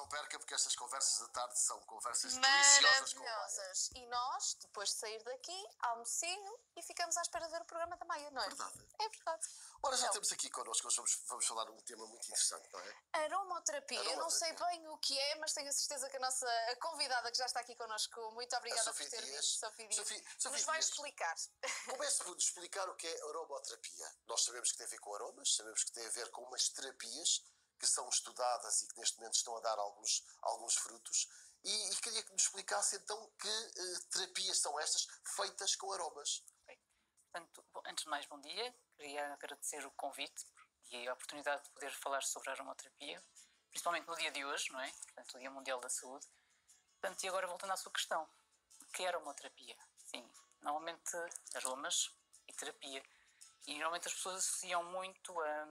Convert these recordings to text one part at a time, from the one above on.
perca, porque estas conversas da tarde são conversas deliciosas com o Maia. Maravilhosas. E nós, depois de sair daqui, almocinho e ficamos à espera de ver o programa da Maia, não é? Verdade. É verdade. Ora, já Então, temos aqui connosco, hoje vamos falar de um tema muito interessante, não é? aromaterapia. Eu não sei bem o que é, mas tenho a certeza que a convidada que já está aqui connosco, muito obrigada por ter vindo, Sofia Dias, nos vai explicar. Comece por nos explicar o que é aromaterapia. Nós sabemos que tem a ver com aromas, sabemos que tem a ver com umas terapias que são estudadas e que neste momento estão a dar alguns frutos. E queria que nos explicasse então que terapias são estas feitas com aromas. Portanto, antes de mais, bom dia. Queria agradecer o convite e a oportunidade de poder falar sobre a aromaterapia, principalmente no dia de hoje, não é? Portanto, o Dia Mundial da Saúde. Portanto, e agora voltando à sua questão, o que é aromaterapia? Sim, normalmente aromas e terapia. E normalmente as pessoas associam muito a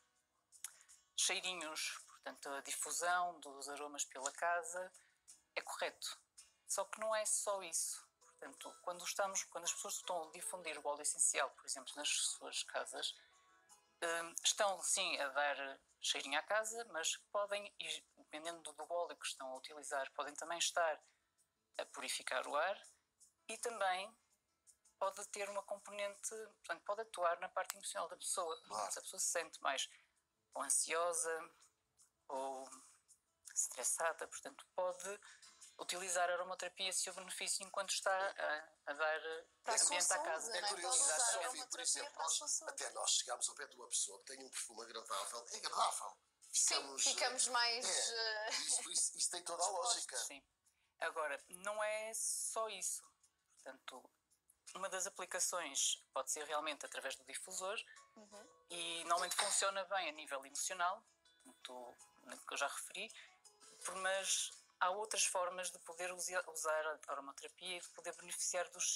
cheirinhos, portanto, a difusão dos aromas pela casa é correto. Só que não é só isso. Portanto, quando as pessoas estão a difundir o óleo essencial, por exemplo, nas suas casas, estão sim a dar cheirinho à casa, mas podem, dependendo do óleo que estão a utilizar, podem também estar a purificar o ar e também pode ter uma componente, portanto, pode atuar na parte emocional da pessoa. Se a pessoa se sente mais ou ansiosa ou estressada, portanto, pode utilizar a aromaterapia, seu benefício, enquanto está a dar ambiente à casa. É curioso, Sofia, por exemplo, nós chegamos ao pé de uma pessoa que tem um perfume agradável. É agradável. Ficamos mais... Isso tem toda a lógica. Sim. Agora, não é só isso. Portanto, uma das aplicações pode ser realmente através do difusor e normalmente funciona bem a nível emocional, portanto, que eu já referi, mas há outras formas de poder usar a aromaterapia e de poder beneficiar das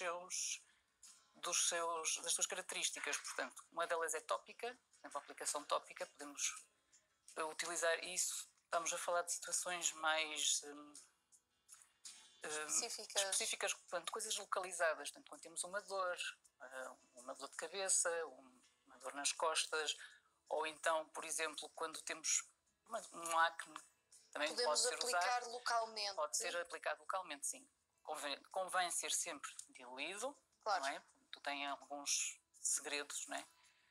suas características. Portanto, uma delas é tópica, por exemplo, a aplicação tópica, podemos utilizar isso. Estamos a falar de situações mais específicas, portanto, coisas localizadas. Portanto, quando temos uma dor de cabeça, uma dor nas costas, ou então, por exemplo, quando temos um acne, também podemos pode ser aplicar usado, localmente. Pode ser aplicado localmente, sim. Convém ser sempre diluído, claro. Não é? Tu tens alguns segredos, não é?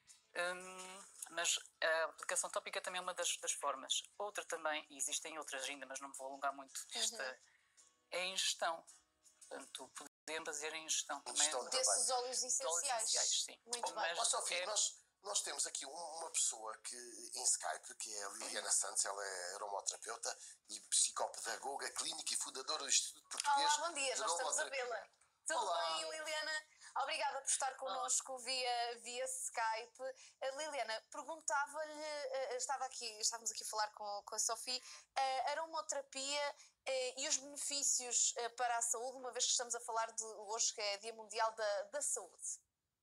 Mas a aplicação tópica também é uma das formas. Outra também, e existem outras ainda, mas não me vou alongar muito, é a ingestão. Portanto, podemos fazer a ingestão também. Desses óleos essenciais. Sim. Muito bem. Sofia, nós temos aqui uma pessoa que, em Skype, que é a Liliana Santos. Ela é aromaterapeuta e psicopedagoga clínica e fundadora do Instituto Português. Olá, bom dia, já estamos a vê-la. Tudo bem, Liliana? Obrigada por estar connosco via Skype. Liliana, perguntava-lhe, estávamos aqui a falar com a Sofia, a aromaterapia e os benefícios para a saúde, uma vez que estamos a falar de hoje, que é Dia Mundial da Saúde.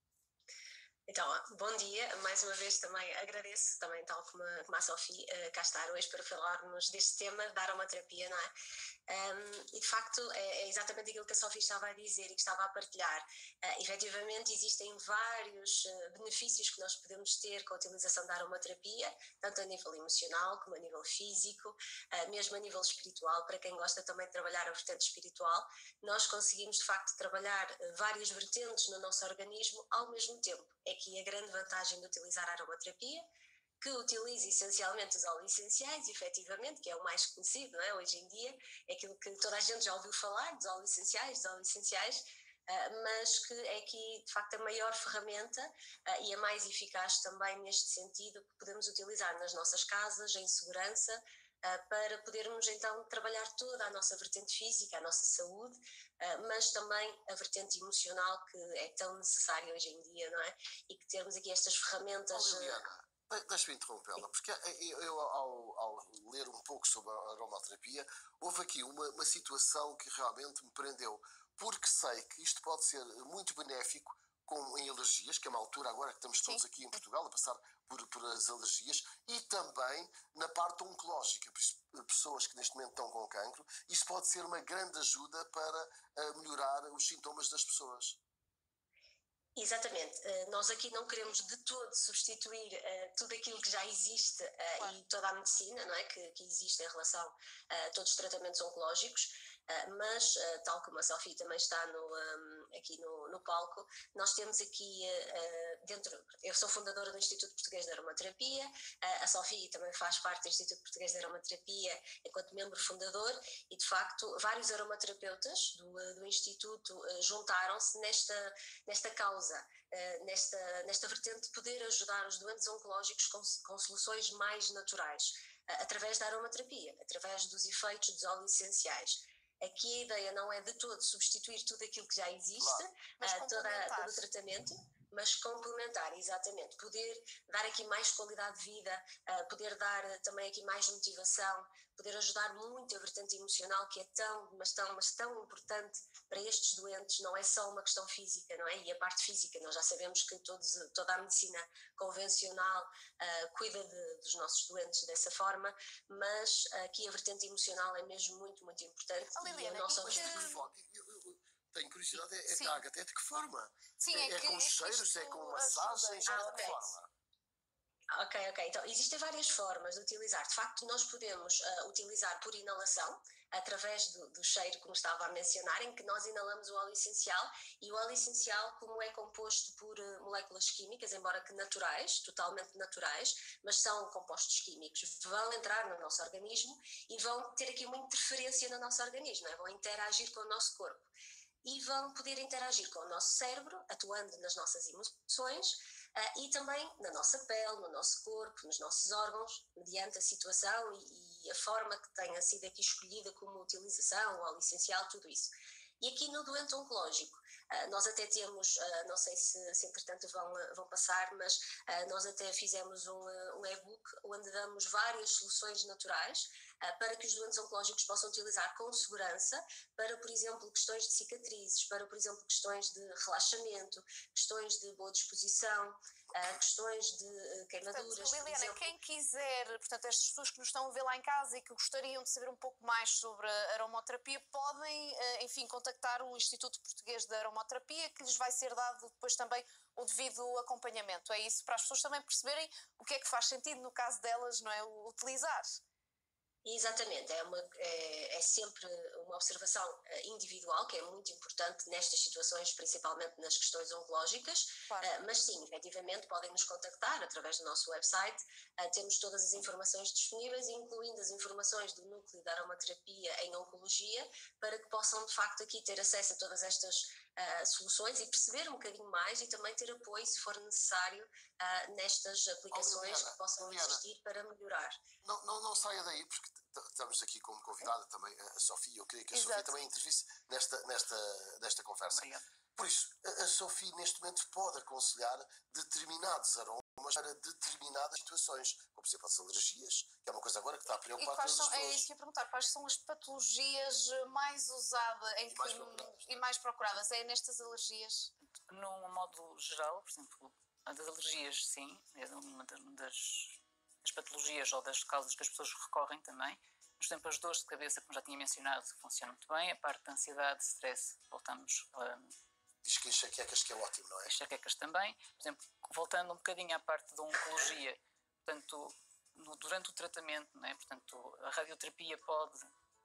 Então, bom dia, mais uma vez também agradeço, também tal como a Sofia, cá estar hoje para falarmos deste tema da aromaterapia, não é? E de facto é exatamente aquilo que a Sofia estava a dizer e que estava a partilhar. Efetivamente existem vários benefícios que nós podemos ter com a utilização da aromaterapia, tanto a nível emocional como a nível físico, mesmo a nível espiritual. Para quem gosta também de trabalhar a vertente espiritual, nós conseguimos de facto trabalhar várias vertentes no nosso organismo ao mesmo tempo. É aqui a grande vantagem de utilizar a aromaterapia, que utiliza essencialmente os óleos essenciais, efetivamente, que é o mais conhecido, não é? Hoje em dia, é aquilo que toda a gente já ouviu falar, dos óleos essenciais, mas que é aqui, de facto, a maior ferramenta e a mais eficaz também neste sentido, que podemos utilizar nas nossas casas, em segurança, para podermos então trabalhar toda a nossa vertente física, a nossa saúde, mas também a vertente emocional, que é tão necessária hoje em dia, não é? E que termos aqui estas ferramentas... Liliana, deixa-me interrompê-la, porque eu ao ler um pouco sobre a aromaterapia, houve aqui uma situação que realmente me prendeu, porque sei que isto pode ser muito benéfico em alergias, que é uma altura agora que estamos todos aqui em Portugal a passar por as alergias, e também na parte oncológica, pessoas que neste momento estão com cancro. Isso pode ser uma grande ajuda para melhorar os sintomas das pessoas. Exatamente. Nós aqui não queremos de todo substituir tudo aquilo que já existe Claro. e toda a medicina, não é, que existe em relação a todos os tratamentos oncológicos, mas, tal como a Sofia também está aqui no palco, nós temos aqui eu sou fundadora do Instituto Português de Aromaterapia, a Sofia também faz parte do Instituto Português de Aromaterapia enquanto membro fundador e, de facto, vários aromaterapeutas do Instituto juntaram-se nesta causa, nesta vertente de poder ajudar os doentes oncológicos com soluções mais naturais, através da aromaterapia, através dos efeitos dos óleos essenciais. Aqui a ideia não é de todo substituir tudo aquilo que já existe, claro, todo o tratamento, mas complementar, exatamente, poder dar aqui mais qualidade de vida, poder dar também aqui mais motivação, poder ajudar muito a vertente emocional que é mas tão importante para estes doentes, não é só uma questão física, não é? E a parte física, nós já sabemos que toda a medicina convencional cuida dos nossos doentes dessa forma, mas aqui a vertente emocional é mesmo muito, muito importante. Liliana, e o nosso Mas de que objetivo... forma? Eu tenho curiosidade, Sim. até de que forma? Sim, É que com cheiros, é com massagens, ajuda. de que forma? Ok. Então, existem várias formas de utilizar. De facto, nós podemos utilizar por inalação, através do cheiro, como estava a mencionar, em que nós inalamos o óleo essencial, e o óleo essencial, como é composto por moléculas químicas, embora que naturais, totalmente naturais, mas são compostos químicos, vão entrar no nosso organismo e vão ter aqui uma interferência no nosso organismo, vão interagir com o nosso corpo. E vão poder interagir com o nosso cérebro, atuando nas nossas emoções, e também na nossa pele, no nosso corpo, nos nossos órgãos, mediante a situação e a forma que tenha sido aqui escolhida como utilização, o óleo essencial, tudo isso. E aqui no doente oncológico, nós até temos, não sei se entretanto vão passar, mas nós até fizemos um e-book onde damos várias soluções naturais para que os doentes oncológicos possam utilizar com segurança para, por exemplo, questões de cicatrizes, para, por exemplo, questões de relaxamento, questões de boa disposição, questões de queimaduras, Portanto, Liliana, por exemplo. quem quiser, portanto, estas pessoas que nos estão a ver lá em casa e que gostariam de saber um pouco mais sobre a aromaterapia, podem, enfim, contactar o Instituto Português de Aromaterapia, que lhes vai ser dado depois também o devido acompanhamento. É isso, para as pessoas também perceberem o que é que faz sentido, no caso delas, não é, utilizar. Exatamente, é sempre uma observação individual, que é muito importante nestas situações, principalmente nas questões oncológicas, Claro. mas sim, efetivamente podem nos contactar através do nosso website, temos todas as informações disponíveis, incluindo as informações do núcleo de aromaterapia em oncologia, para que possam de facto aqui ter acesso a todas estas soluções e perceber um bocadinho mais e também ter apoio, se for necessário, nestas aplicações Liliana, que possam existir para melhorar. Não saia daí, porque estamos aqui como convidada também a Sofia. Eu queria que a Exato. Sofia também intervisse nesta conversa. Obrigada. Por isso, a Sofia neste momento pode aconselhar determinados aromas para determinadas situações, como por exemplo as alergias, que é uma coisa agora que está a E preocupar quais todas as são, é pessoas. isso que eu ia perguntar, quais são as patologias mais usadas e mais procuradas? É nestas alergias? Num modo geral, por exemplo, a das alergias, sim, é uma das patologias ou das causas que as pessoas recorrem também. Por exemplo, as dores de cabeça, como já tinha mencionado, funcionam muito bem. A parte da ansiedade, stress, voltamos a Diz que enxaquecas, que é ótimo, não é? enxaquecas também. Por exemplo, voltando um bocadinho à parte da oncologia, portanto, durante o tratamento, não é? Portanto, a radioterapia pode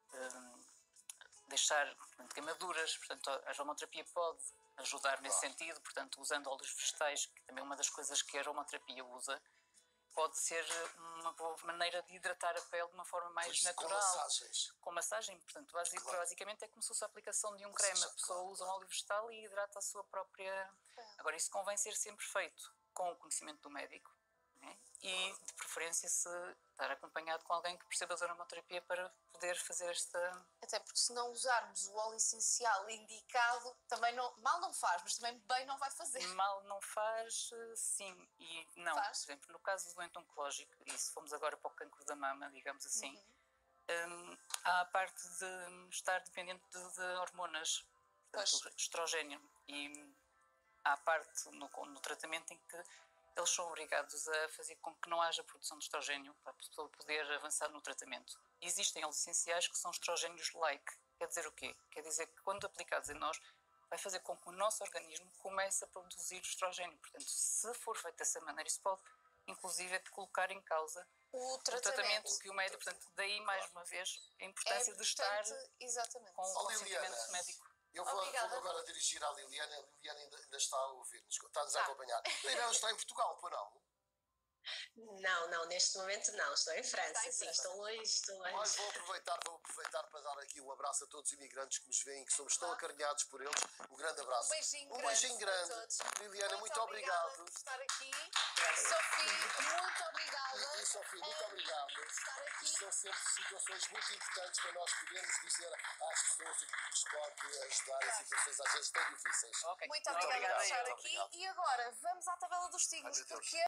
deixar, portanto, queimaduras, portanto, a aromaterapia pode ajudar nesse sentido, portanto, usando óleos vegetais, que também é uma das coisas que a aromaterapia usa, pode ser uma boa maneira de hidratar a pele de uma forma mais natural. Com massagens. Com massagem, portanto, basicamente é como se fosse a aplicação de um creme. A pessoa usa um óleo vegetal e hidrata a sua própria... Agora, isso convém ser sempre feito com o conhecimento do médico, né? E, de preferência, se estar acompanhado com alguém que perceba da aromaterapia para poder fazer esta... Até porque se não usarmos o óleo essencial indicado, também mal não faz, mas também bem não vai fazer. Mal não faz, sim e não. Faz. Por exemplo, no caso do doente oncológico, e se formos agora para o cancro da mama, digamos assim, há a parte de estar dependente de hormonas, portanto, estrogênio. E há a parte no tratamento em que eles são obrigados a fazer com que não haja produção de estrogênio para a pessoa poder avançar no tratamento. Existem óleos essenciais que são estrogénios-like. Quer dizer o quê? Quer dizer que quando aplicados em nós, vai fazer com que o nosso organismo comece a produzir estrogênio. Portanto, se for feito dessa maneira, isso pode, inclusive, colocar em causa o o tratamento que o médico. Portanto, daí, mais uma vez, a importância de estar exatamente. com o consentimento Liliana, médico. Eu vou agora dirigir à Liliana. A Liliana ainda está a ouvir-nos, está-nos a acompanhar. Não está em Portugal, pois não? Não, neste momento não. Estou em França, sim, estou longe. Mas vou aproveitar para dar aqui um abraço a todos os imigrantes que nos veem, que somos tão acarinhados por eles. Um grande abraço. Um beijinho grande. A todos. Liliana, muito obrigado por estar aqui. Sofia, muito obrigada. E Sofia, muito obrigado. Por estar aqui. São sempre situações muito importantes para nós podermos dizer às pessoas o que nos pode ajudar em situações às vezes tão difíceis. Muito obrigada por estar aqui. E agora, vamos à tabela dos signos, porque